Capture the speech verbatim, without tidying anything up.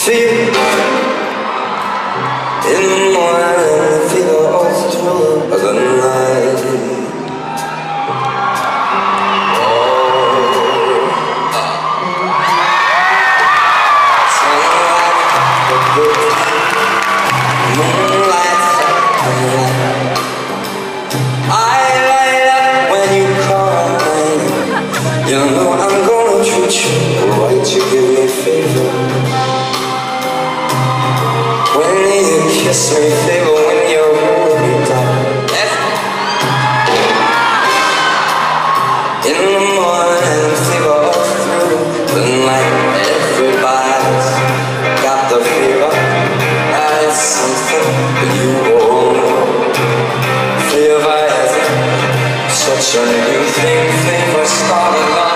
feel in the morning, the fever all through the night. Oh, sunlight, moonlight, moonlight. I light up when you call my name. You know I'm gonna treat you right. You give me a favor when you kiss me, favor when you hold me tight. In the morning, fever all through the night. Everybody's got the fever. It's something that you own. Fever is such a new thing. Fever started on